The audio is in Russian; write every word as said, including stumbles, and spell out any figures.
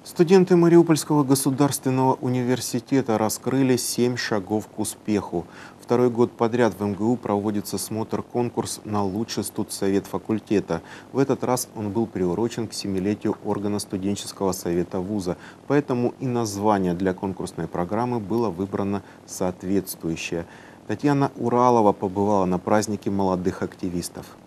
Студенты Мариупольского государственного университета раскрыли семь шагов к успеху. Второй год подряд в эм гэ у проводится смотр-конкурс на лучший студсовет факультета. В этот раз он был приурочен к семилетию органа студенческого совета вуза. Поэтому и название для конкурсной программы было выбрано соответствующее. Татьяна Уралова побывала на празднике молодых активистов.